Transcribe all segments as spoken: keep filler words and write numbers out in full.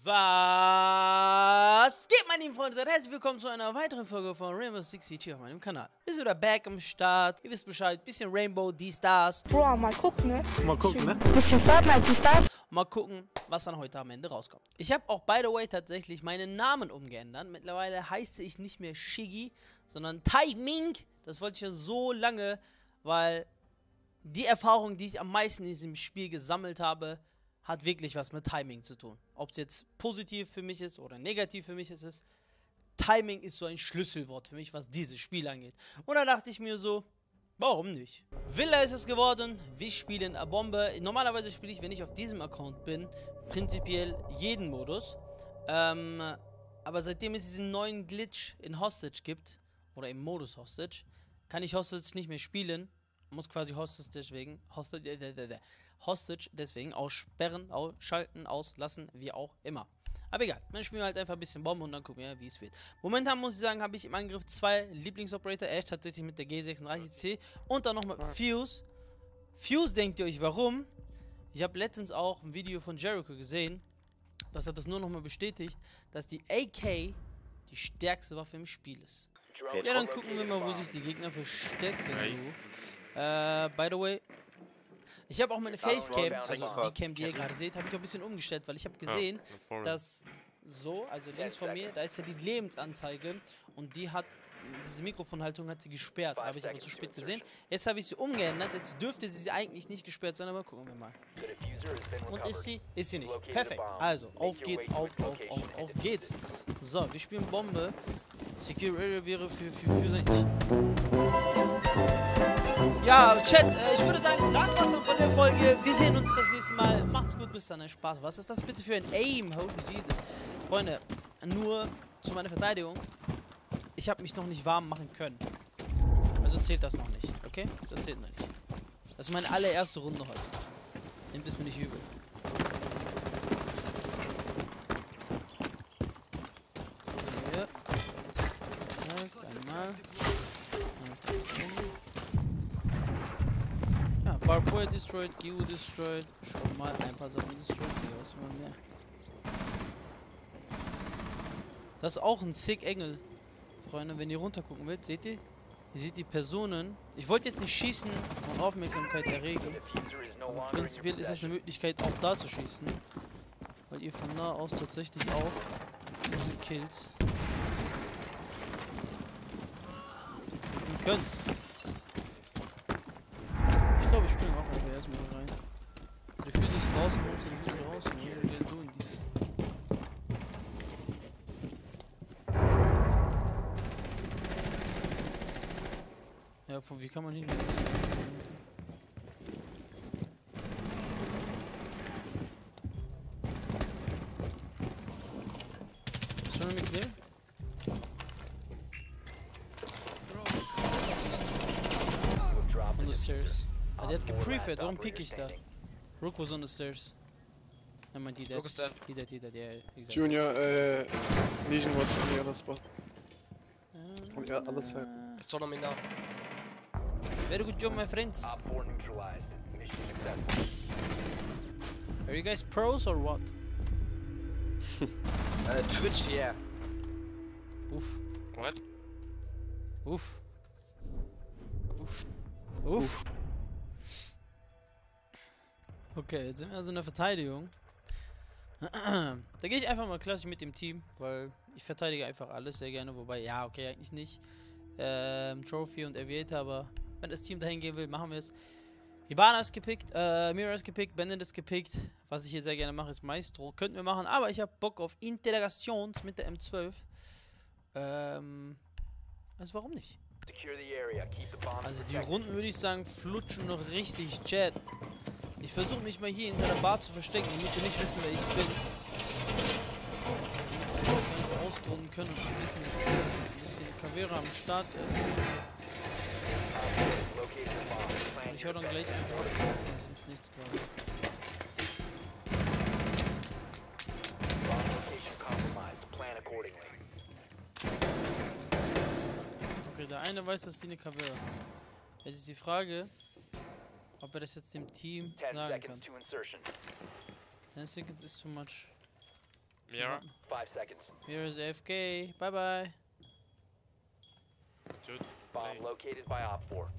Was geht, meine lieben Freunde? Seid herzlich willkommen zu einer weiteren Folge von Rainbow Six Siege auf meinem Kanal. Wir sind wieder back am Start. Ihr wisst Bescheid. Bisschen Rainbow, die Stars. Bro, mal gucken, ne? Mal gucken, ne? Bisschen Fortnite, die Stars. Mal gucken, was dann heute am Ende rauskommt. Ich habe auch, by the way, tatsächlich meinen Namen umgeändert. Mittlerweile heiße ich nicht mehr Shiggy, sondern Timing. Das wollte ich ja so lange, weil die Erfahrung, die ich am meisten in diesem Spiel gesammelt habe, hat wirklich was mit Timing zu tun. Ob es jetzt positiv für mich ist oder negativ für mich ist es. Timing ist so ein Schlüsselwort für mich, was dieses Spiel angeht. Und da dachte ich mir so, warum nicht? Villa ist es geworden, wir spielen A Bombe. Normalerweise spiele ich, wenn ich auf diesem Account bin, prinzipiell jeden Modus. Ähm, aber seitdem es diesen neuen Glitch in Hostage gibt, oder im Modus Hostage, kann ich Hostage nicht mehr spielen. Muss quasi Hostage deswegen, Hostage, Hostage deswegen aussperren, ausschalten, auslassen, wie auch immer. Aber egal, dann spielen wir halt einfach ein bisschen Bombe und dann gucken wir, wie es wird. Momentan muss ich sagen, habe ich im Angriff zwei Lieblingsoperator, Ash tatsächlich mit der G sechsunddreißig C und dann noch mit Fuse. Fuse, denkt ihr euch, warum? Ich habe letztens auch ein Video von Jericho gesehen, das hat das nur nochmal bestätigt, dass die A K die stärkste Waffe im Spiel ist. Ja, dann gucken wir mal, wo sich die Gegner verstecken. Äh, by the way, ich habe auch meine Facecam, also die Cam, die ihr gerade seht, habe ich auch ein bisschen umgestellt, weil ich habe gesehen, dass so, also links von mir, da ist ja die Lebensanzeige und die hat, diese Mikrofonhaltung hat sie gesperrt, habe ich aber zu spät gesehen. Jetzt habe ich sie umgeändert, jetzt dürfte sie, sie eigentlich nicht gesperrt sein, aber gucken wir mal. Und ist sie? Ist sie nicht. Perfekt. Also, auf geht's, auf, auf, auf, auf geht's. So, wir spielen Bombe. Secure Area wäre für, für, für sein... Ja, Chat, äh, ich würde sagen, das war's dann von der Folge. Wir sehen uns das nächste Mal. Macht's gut, bis dann. Spaß. Was ist das bitte für ein Aim? Holy Jesus. Freunde, nur zu meiner Verteidigung. Ich habe mich noch nicht warm machen können. Also zählt das noch nicht, okay? Das zählt noch nicht. Das ist meine allererste Runde heute. Nehmt es mir nicht übel. Hier. Einmal. Ja, Barbwire destroyed, G U destroyed. Schon mal ein paar Sachen destroyed. Hier was mal mehr. Das ist auch ein sick Engel. Freunde, wenn ihr runter gucken wollt, seht ihr? Ihr seht die Personen. Ich wollte jetzt nicht schießen und Aufmerksamkeit erregen. Aber prinzipiell ist es eine Möglichkeit, auch da zu schießen. Weil ihr von nah aus tatsächlich auch diese Kills kriegen könnt. Ich glaube, ich springe auch einfach erstmal rein. Der Füße ist draußen, warum ist der Füße draußen? Wir werden so in dies. Ja, von wie kann man hin? Ist schon mit clear? On the stairs. Ah, der hat geprefed, darum pick ich da. Rook was on the stairs. I meant he dead. Rook is dead. He dead, he dead, yeah, exactly. Junior, uh, Legion was on the other spot. On the other side. It's on me now. Very good job, my friends. Are you guys pros or what? uh, Twitch, yeah. Uff. What? Uff. Uff. Uff. Okay, jetzt sind wir also in der Verteidigung. Da gehe ich einfach mal klassisch mit dem Team, weil ich verteidige einfach alles sehr gerne. Wobei, ja, okay, eigentlich nicht. Ähm, Trophy und Aviator, aber wenn das Team dahin gehen will, machen wir es. Hibana ist gepickt, äh, Mira ist gepickt, Bandit ist gepickt. Was ich hier sehr gerne mache, ist Maestro. Könnten wir machen, aber ich habe Bock auf Integrations mit der M zwölf. Ähm, also warum nicht? Also die Runden, würde ich sagen, flutschen noch richtig, Chat. Ich versuche mich mal hier hinter der Bar zu verstecken, damit wir nicht wissen, wer ich bin. Damit wir das Ganze ausdrucken können und ein bisschen, dass ein bisschen Caveira am Start ist. Und ich höre dann gleich einfach auf, sonst nichts gerade. Okay, der eine weiß, dass sie eine Caveira haben. Jetzt ist die Frage, ob er das jetzt dem Team sagen kann. ten seconds is too much. Mirror. Five seconds. Here is A F K. Bye bye. Shoot. Bomb Play. located by Op four.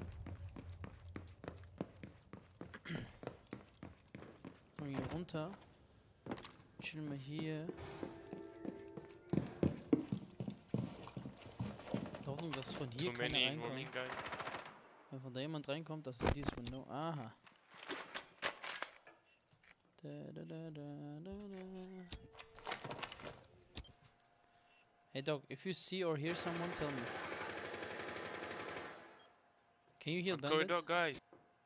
Komm hier runter. Chillen wir hier. Hoffnung, dass von hier Too keiner many reinkommt. rolling guy. Wenn von da jemand reinkommt, das ist dieses Window. Aha. Da, da, da, da, da, da. Hey dog, if you see or hear someone, tell me. Can you heal On bandit? corridor, guys.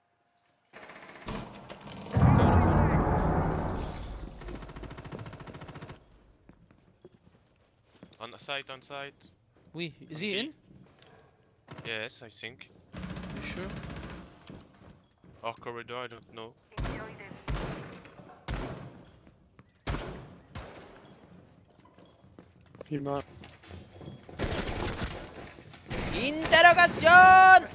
On the side, on side. Oui, is he in? Yes, I think. You sure? Or corridor, I don't know. Prima. Interrogation!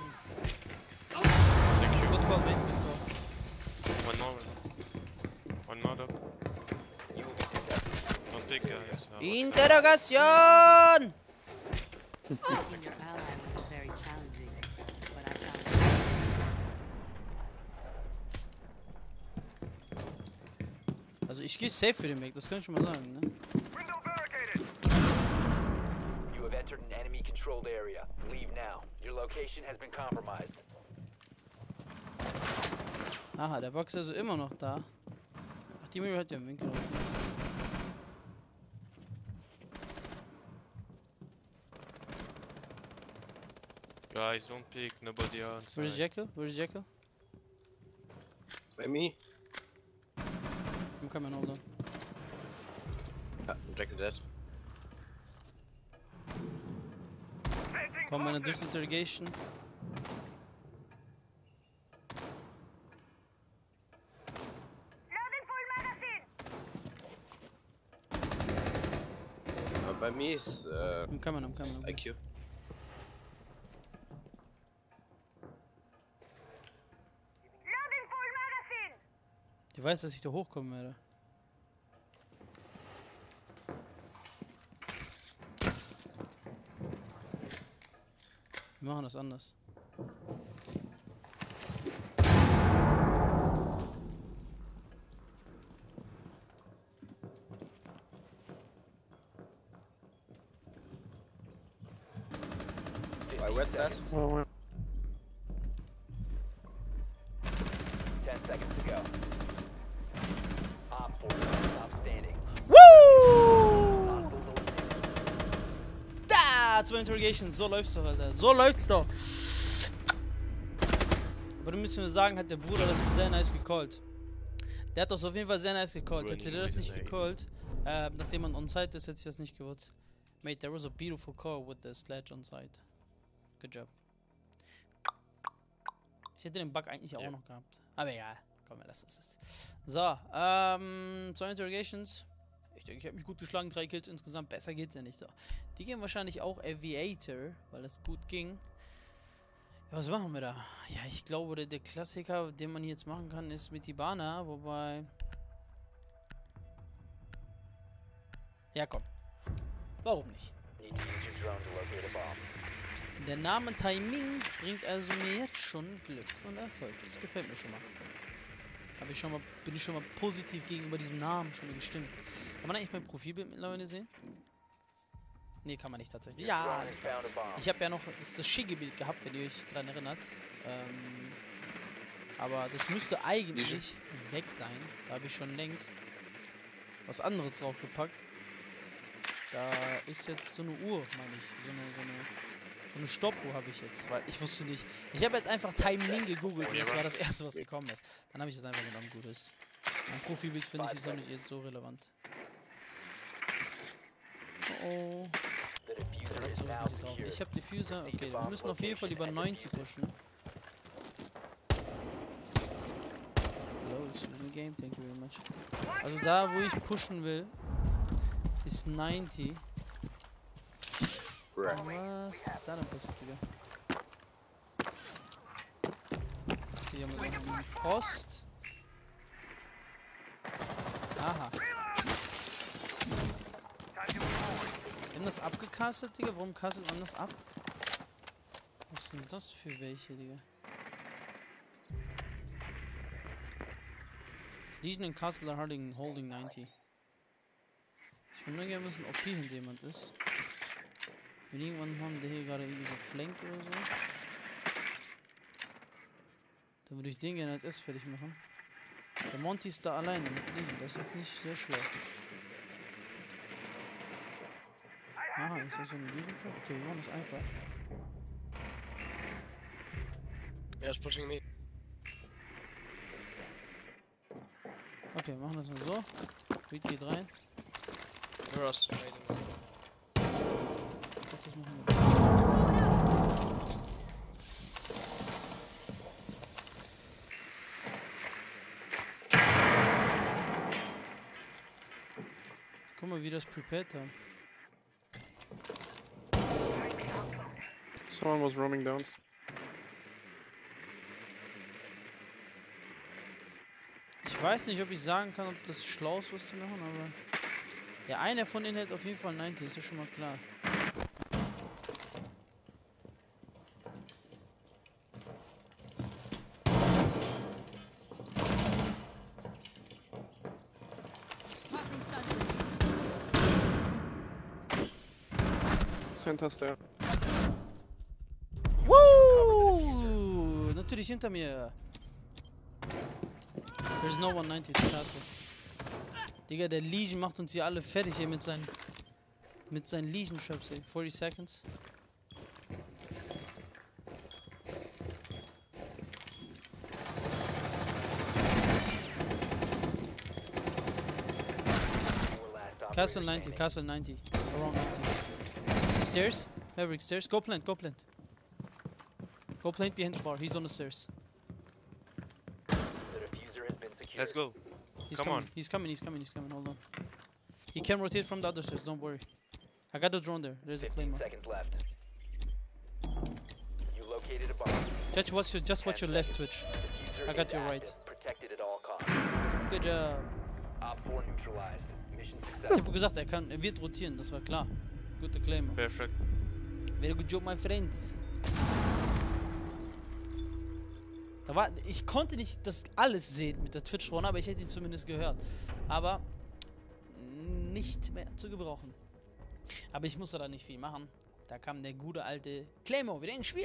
Secure. Good call, man. Good call. One more. One more dog. You will be detected. Don't take guys. Uh, Interrogation! Losing your ally was very challenging, but I found Also ich gehe safe für den Weg, das kann ich schon mal sagen, ne? You have entered an enemy-controlled area. Leave now. Your location has been compromised. Aha, der Box ist also immer noch da. Ach, die Mirror hat ja im Winkel. guys, don't pick. Nobody on Where is side. Jekyll? Where is Jekyll? By me? I'm coming, hold on. Ah, Jack is dead. Komm, meine durch Interrogation. Uh, by me is uh, I'm coming, I'm coming. I'm I coming. Q. Die weiß, dass ich da hochkommen werde. Wir machen das anders. Why, where's that? Oh, ouais. Ten seconds to go. Op four, stop standing. Woo! Hostiles eliminated. Da! Zwei Interrogations. So läuft's doch, Alter. So läuft's doch. Aber dann müssen wir sagen, hat der Bruder das sehr nice gecallt. Der hat das auf jeden Fall sehr nice gecallt. Hätte der das nicht gecallt, äh, dass jemand on site ist, hätte ich das nicht gewusst. Mate, there was a beautiful call with the sledge on site. Good job. Ich hätte den Bug eigentlich auch Ja. noch gehabt. Aber egal. Komm, wir lassen es. So, ähm, zwei Interrogations. Ich denke, ich habe mich gut geschlagen. Drei Kills insgesamt. Besser geht's ja nicht so. Die gehen wahrscheinlich auch Aviator, weil das gut ging. Ja, was machen wir da? Ja, ich glaube, der, der Klassiker, den man jetzt machen kann, ist mit Ibana, wobei... Ja, komm. Warum nicht? Need to use your drone to locate a bomb. Der Name Timing bringt also mir jetzt schon Glück und Erfolg. Das gefällt mir schon mal. Hab ich schon mal, bin ich schon mal positiv gegenüber diesem Namen schon mal gestimmt. Kann man eigentlich mein Profilbild mittlerweile sehen? Nee, kann man nicht tatsächlich. Ja, Drone alles has klar. found a bomb. Ich habe ja noch das, das Shiggy-Bild gehabt, wenn ihr euch daran erinnert. Ähm, aber das müsste eigentlich weg sein. Da habe ich schon längst was anderes draufgepackt. Da ist jetzt so eine Uhr, meine ich. So eine, so eine, so eine Stoppuhr habe ich jetzt. Weil ich wusste nicht. Ich habe jetzt einfach Timing gegoogelt und das war das erste, was gekommen ist. Dann habe ich das einfach genommen, gut ist. Mein Profilbild finde ich jetzt auch nicht jetzt so relevant. Oh oh. The diffuser is So now sind die drauf. secured. Ich habe Diffuser. Okay, wir müssen auf jeden Fall über neunzig pushen. Hello, it's in game. Thank you very much. Also da, wo ich pushen will, ist neunzig. Bruh. Was ist da denn passiert, Digga? Hier haben wir noch einen Frost. Aha. anders abgecastet, Digga? Warum castet man das ab? Was sind das für welche, Digga? Legion and Castle are holding, holding neunzig. Ich würde nur gerne wissen, ob hier hinter jemand ist. Wenn irgendwann haben, der hier gerade irgendwie so flankt oder so. Dann würde ich den gerne als erst fertig machen. Der Monty ist da alleine mit Legion, das ist jetzt nicht sehr schlau. Aha, ist das so eine Legion? Okay, wir machen das einfach. Yeah, it's pushing me. Okay, wir machen das mal so. Reed geht rein. Ross. Das machen wir. Guck mal, wie das prepared haben. Someone was roaming down. Ich weiß nicht, ob ich sagen kann, ob das schlau ist, was zu machen, aber... Ja, einer von denen hält auf jeden Fall neunzig, ist ja schon mal klar. Center's there. Woo! Natürlich hinter mir. There's no one ninety to castle. Digga, der Legion macht uns hier alle fertig hier mit seinen mit seinen Legion Traps, ey. forty seconds. Castle ninety, castle ninety. Around ninety. Stairs? Maverick, stairs. Go plant, go plant. Go plant behind the bar. He's on the stairs. Let's go. He's Come coming. on. He's coming, he's coming, he's coming. Hold on. He can rotate from the other stairs, don't worry. I got the drone there. There's a claymore. Seconds left. You located a bomb. Just watch your, just watch your left Twitch. I got your right. Protected at all costs. Good job. Op four neutralized. Mission Ich successful. habe gesagt, er kann, er wird rotieren, das war klar. Gute Claymore. Perfect. Very good job, my friends. Da war, ich konnte nicht das alles sehen mit der Twitch-Drone, aber ich hätte ihn zumindest gehört. Aber nicht mehr zu gebrauchen. Aber ich musste da nicht viel machen. Da kam der gute alte Claymore wieder ins Spiel.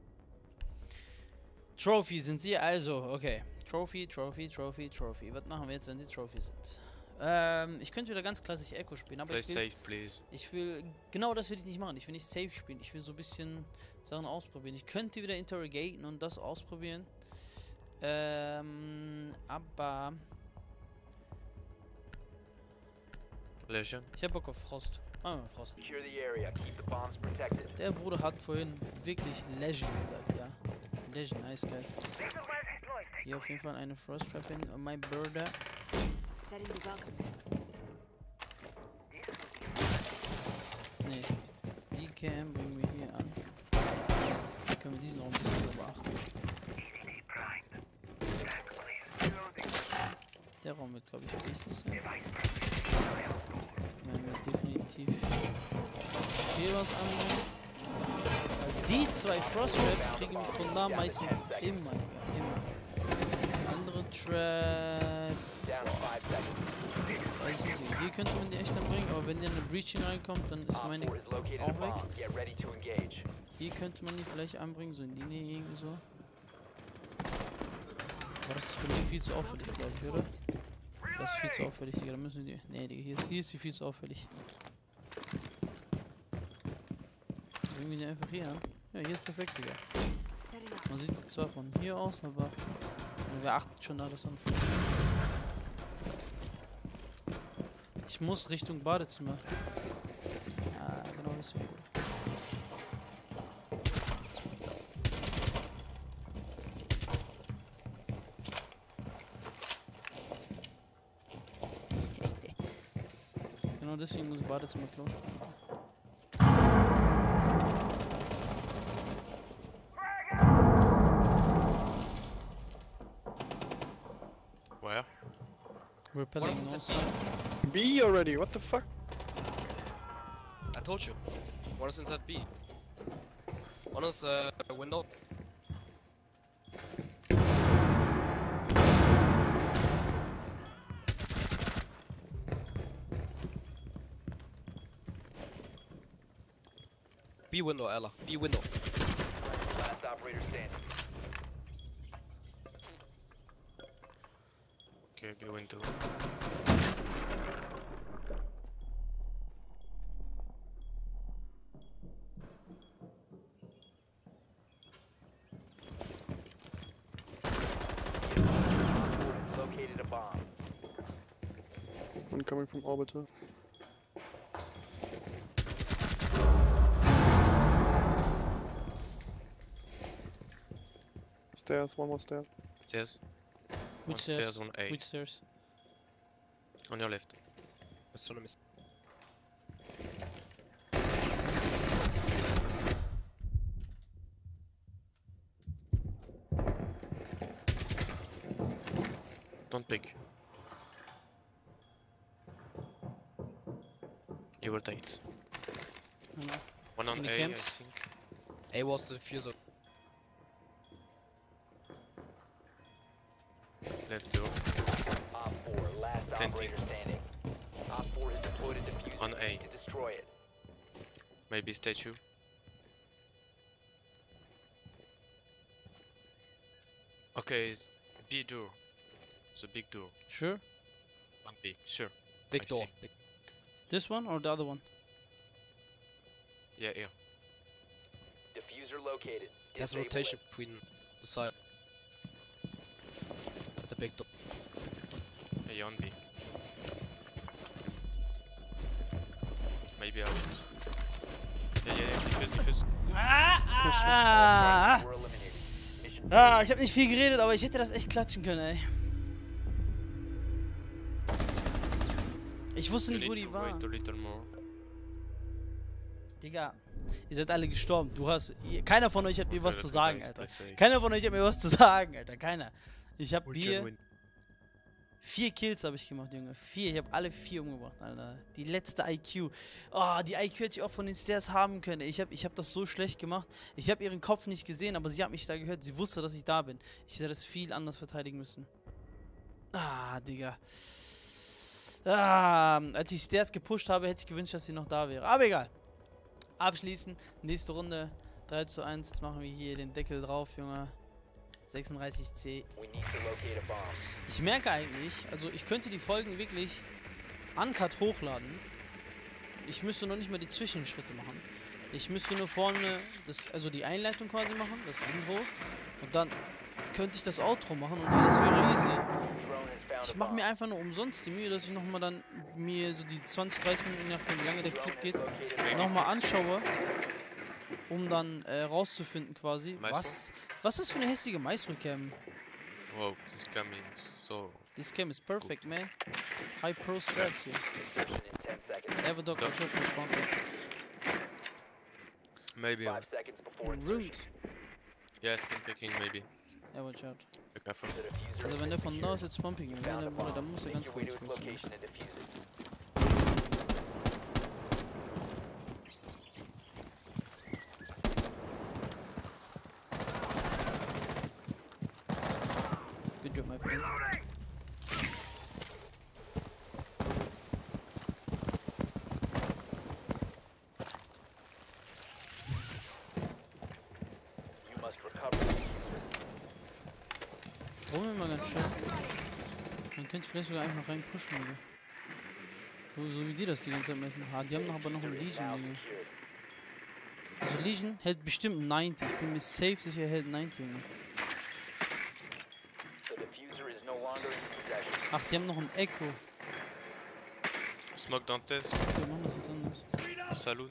Trophy sind sie also. Okay. Trophy, Trophy, Trophy, Trophy. Was machen wir jetzt, wenn sie Trophy sind? Ähm, ich könnte wieder ganz klassisch Echo spielen, aber Play ich will, safe, please. ich will, genau das will ich nicht machen. Ich will nicht safe spielen. Ich will so ein bisschen Sachen ausprobieren. Ich könnte wieder interrogaten und das ausprobieren. Ähm, aber Legend. ich hab Bock auf Frost. Machen wir Frost. Secure the area. Keep the bombs protected. Der Bruder hat vorhin wirklich Legend gesagt, ja. Legend, nice geil. Hier auf jeden Fall eine Frost Trap in on my brother. Setting the welcome. Nee. Die Cam bringen wir hier an. Dann können wir diesen auch ein bisschen beachten. Der Raum wird, glaube ich, wichtig sein. Wenn wir definitiv hier was anbringen. Weil die zwei Frost Traps kriegen wir von da meistens immer, immer. Andere Trap. Down to five seconds. Weiß ich nicht. Hier könnte man die echt anbringen, aber wenn der in eine Breaching reinkommt, dann ist Op meine four has located a auch weg. bomb. Get ready to engage. Hier könnte man die vielleicht anbringen, so in die Nähe irgendwie so. Aber das ist für mich viel zu auffällig, glaube ich, oder? Das ist viel zu auffällig, Digga. Da müssen wir die. Nee, Digga, hier ist, hier ist sie viel zu auffällig. Bringen wir die einfach hier an. Ja, hier ist perfekt, Digga. Setting up. Man sieht sie zwar von hier aus, aber wir achten schon da das an. Ich muss Richtung Badezimmer. Ja, genau, das wäre gut. Genau deswegen muss ich Badezimmer closen. Where? Repelling What does it also. B already, what the fuck? I told you. One is inside B. One is uh, window. B window, Ella. B window. Last operator standing. Okay, B window. Located a bomb. One coming from Orbiter. Stairs, one more stair. Stairs. Which One stairs? stairs, one A. Which stairs? On your left. Astronomy. Don't pick. You were tight. I know. One on In the A, I camps? think. A was the diffuser. Left door. Op four, last Planting. operator standing. Op four has deployed a diffuser. On A. To destroy it. Maybe statue. Okay, it's B door. The big door. Sure. One B, sure. Big I door. see. Big. This one or the other one? Yeah, yeah. Diffuser located. There's a Disable rotation it. between the side. The big door. A on B. Maybe out. Yeah, yeah, yeah. Diffuse, diffuse. Ah, ah, We're eliminated. Mission ah, ich habe nicht viel geredet, aber ich hätte das echt klatschen können, ey. Ich wusste You nicht, wo need die to war. wait a little more. Digga, ihr seid alle gestorben. Du hast. Ihr, keiner von euch hat mir was Ja, zu das sagen, ist Alter. safe. Keiner von euch hat mir was zu sagen, Alter. Keiner. Ich hab We can Bier. win. Vier Kills habe ich gemacht, Junge. Vier. Ich habe alle vier umgebracht, Alter. Die letzte I Q. Oh, die I Q hätte ich auch von den Stairs haben können. Ich habe ich hab das so schlecht gemacht. Ich habe ihren Kopf nicht gesehen, aber sie hat mich da gehört. Sie wusste, dass ich da bin. Ich hätte das viel anders verteidigen müssen. Ah, Digga. Ah, als ich Stairs gepusht habe, hätte ich gewünscht, dass sie noch da wäre. Aber egal. Abschließen. Nächste Runde. drei zu eins. Jetzt machen wir hier den Deckel drauf, Junge. sechsunddreißig C. We need to locate a bomb. Ich merke eigentlich, also ich könnte die Folgen wirklich uncut hochladen. Ich müsste noch nicht mal die Zwischenschritte machen. Ich müsste nur vorne, das, also die Einleitung quasi machen, das Intro. Und dann könnte ich das Outro machen und alles wäre easy. Drone has found Ich a mache bomb. mir einfach nur umsonst die Mühe, dass ich nochmal dann mir so die zwanzig, dreißig Minuten, je nachdem wie lange der Clip geht, nochmal anschaue, um dann äh, rauszufinden quasi, Maestro? was, was ist für eine hässliche Maestro-Cam? Wow, this coming so. This cam is perfect, man. High pro strats here. Insertion in ten seconds. Have a dog, watch out for spawn. Maybe on. Five seconds before Rude. insertion. Yeah, spin picking maybe. Ja, watch out. Be careful. The diffuser Also is wenn der von da secured. aus jetzt Pumping geht, Found a dann, dann bomb. muss er Make ganz your way kurz to its wissen. location and defuse it. Good job, my friend. You must recover the diffuser. Wollen wir mal ganz schnell. Man könnte vielleicht sogar einfach rein pushen, Digga. So, so wie die das die ganze Zeit messen. Ah, die haben noch aber noch einen Legion, Now Digga. secured. Also Legion hält bestimmt neunzig. Ich bin mir safe sicher, er hält neunzig, Junge. The diffuser is no longer in possession. Ach, die haben noch ein Echo. Smoke Dantes, Wir machen das jetzt anders. Saloon.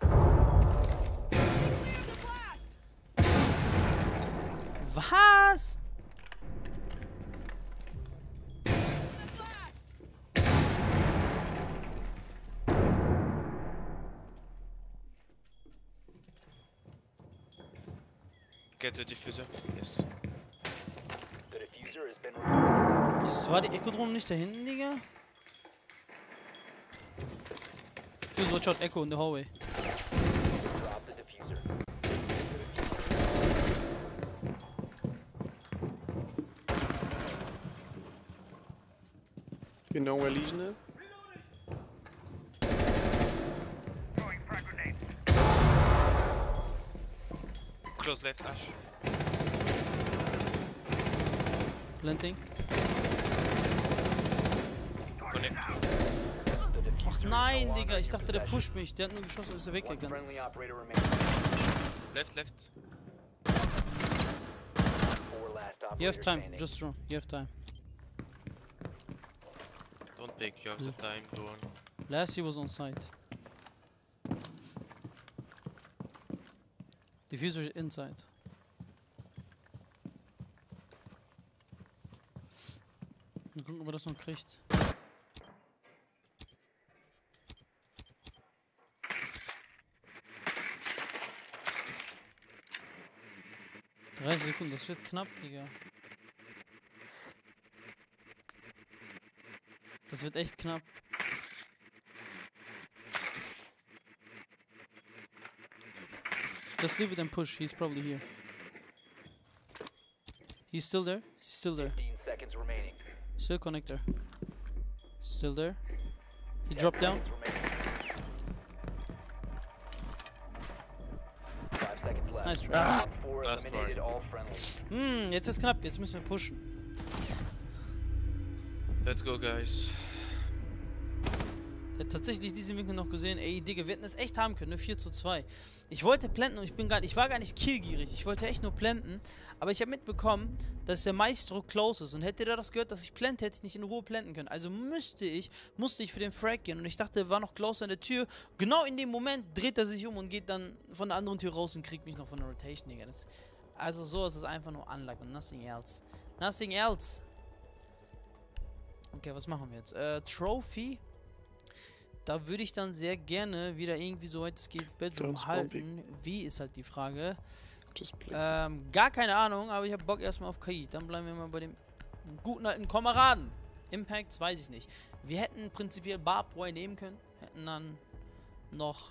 Was? Get the diffuser. Yes. The diffuser has been removed. Ist- War die Echo-Drohne nicht da hinten, Digga? Dude, watch out, Echo in the hallway. Drop the diffuser. You know where Legion is? Close left, Ash. Planting. Connect. Ach nein, Digga, ich dachte, der pusht mich. Der hat nur geschossen und ist er One weggegangen. friendly operator remaining. Left, left. Four last You have operators time, standing. just run. You have time. Don't pick, you have the time to run. Last he was on site. Diffuser is inside. Mal gucken, ob er das noch kriegt. dreißig Sekunden, das wird knapp, Digga. Das wird echt knapp. Just leave it and push. He's probably here. He's still there. He's still there. fifteen seconds remaining. Still connector. Still there. He ten dropped down. seconds remaining. Five seconds left. Nice try. Round four Last eliminated try. all friendlies. Hm, jetzt ist knapp. Jetzt müssen wir pushen. Let's go, guys. Der hat tatsächlich diesen Winkel noch gesehen. Ey, Digga, wir hätten das echt haben können, ne? vier zu zwei. Ich wollte planten und ich bin gar ich war gar nicht killgierig. Ich wollte echt nur planten. Aber ich habe mitbekommen, dass der Maestro close ist. Und hätte der das gehört, dass ich plante, hätte ich nicht in Ruhe planten können. Also müsste ich, musste ich für den Frag gehen. Und ich dachte, er war noch close an der Tür. Genau in dem Moment dreht er sich um und geht dann von der anderen Tür raus und kriegt mich noch von der Rotation, Digga. Das, also so ist es einfach nur Unluck und nothing else. Nothing else. Okay, was machen wir jetzt? Äh, Trophy. Da würde ich dann sehr gerne wieder irgendwie, soweit es geht, Bedroom Don't halten. Wie ist halt die Frage. Just please. Ähm, gar keine Ahnung, aber ich habe Bock erstmal auf K I. Dann bleiben wir mal bei dem guten alten Kameraden. Impacts, weiß ich nicht. Wir hätten prinzipiell Barbed Wire nehmen können. Hätten dann noch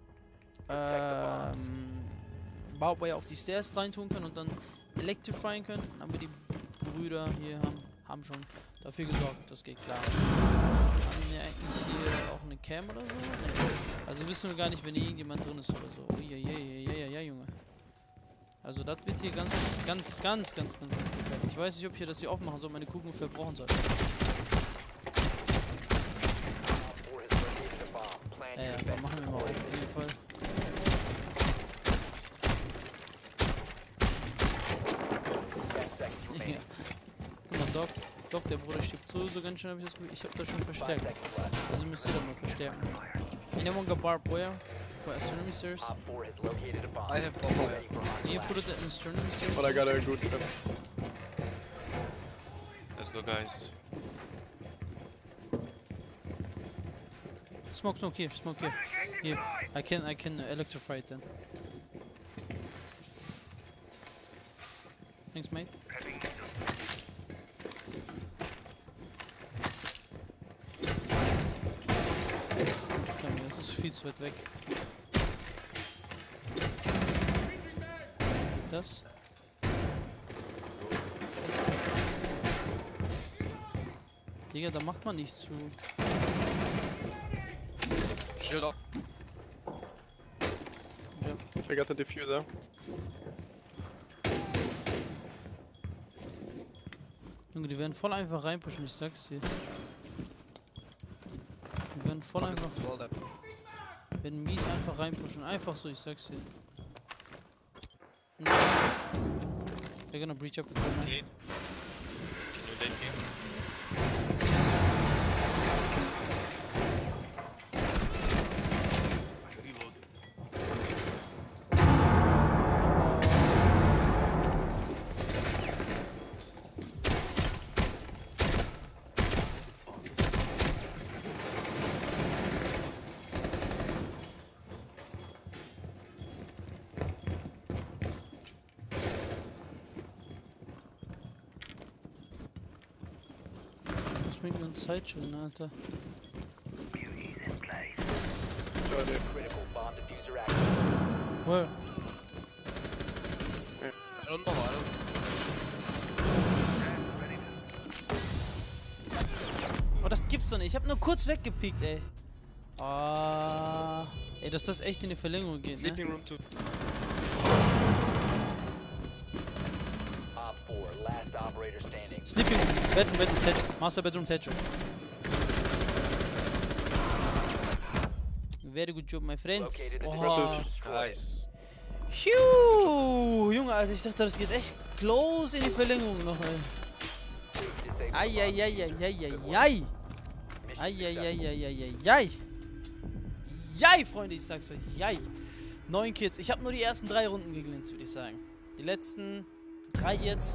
ähm, Barbed Wire auf die Stairs reintun können und dann Electrifyen können. Dann haben wir die Brüder hier haben, haben schon dafür gesorgt. Das geht klar. Haben wir eigentlich hier auch eine Cam oder so? Nee. Also wissen wir gar nicht, wenn hier irgendjemand drin ist oder so. Oh, ja, ja, ja, ja, ja, Junge. Also das wird hier ganz, ganz, ganz, ganz, ganz, ganz gefährlich. Ich weiß nicht, ob ich hier das hier aufmachen soll, meine Kugeln verbrauchen soll. Ja, ja, dann machen wir mal auf jeden Fall. Ja. Guck mal, Doc, Doc, der Bruder stirbt so, so ganz schön, hab ich das Gefühl. Ich hab das schon verstärkt. Also müsst ihr da mal verstärken. Anyone got barbed wire? For astronomy stairs? I have bomb wire, Can you put it in astronomy stairs? but I got a good trap. Let's go, guys. Smoke, smoke here, smoke here. Here, I can, I can electrify it then. Thanks, mate. Komm, das ist viel zu weit weg. Das? Digga, da macht man nicht zu. Shield up. I got the diffuser. Junge, die werden voll einfach reinpushen, ich sag's dir. Die werden voll This einfach, is well done. werden mies einfach reinpushen. Einfach so, ich sag's dir. They're gonna breach up with their man. Clean. Can you take him? Reload. Was bringt uns Zeit schon, Alter? idea. Critical bomb diffuser active. Well. I don't know, I don't... Oh, das gibt's doch nicht. Ich hab nur kurz weggepiekt, ey. Ah. Ey, dass das echt in die Verlängerung geht, ne? Sleeping room two. Op four, last operator standing. Sleeping Bedroom, Bedroom, Tetris. Master Bedroom, Tetris. Very good job, my friends. Located the Oh. diffuser. Nice. Phew. Junge, Alter, ich dachte, das geht echt close in die Verlängerung noch, ey. Eieieiei. Eieieiei. Jai, Freunde, ich sag's euch. Jai. Neun Kills. Ich habe nur die ersten drei Runden geglänzt, würde ich sagen. Die letzten drei jetzt.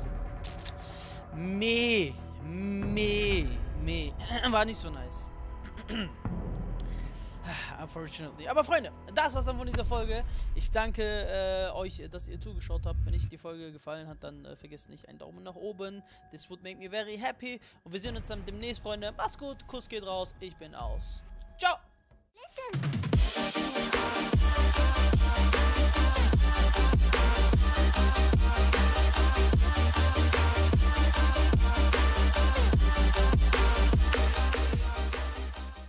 Meh. Meh. Meh. War nicht so nice. Unfortunately. Aber Freunde, das war's dann von dieser Folge. Ich danke äh, euch, dass ihr zugeschaut habt. Wenn euch die Folge gefallen hat, dann äh, vergesst nicht einen Daumen nach oben. This would make me very happy. Und wir sehen uns dann demnächst, Freunde. Macht's gut. Kuss geht raus. Ich bin aus. Ciao. Listen.